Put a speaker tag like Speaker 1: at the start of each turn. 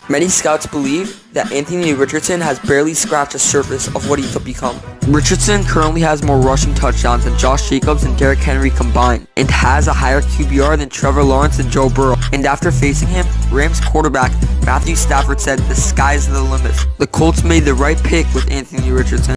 Speaker 1: Many scouts believe that Anthony Richardson has barely scratched the surface of what he could become. Richardson currently has more rushing touchdowns than Josh Jacobs and Derrick Henry combined, and has a higher QBR than Trevor Lawrence and Joe Burrow. And after facing him, Rams quarterback Matthew Stafford said the sky's the limit. The Colts made the right pick with Anthony Richardson.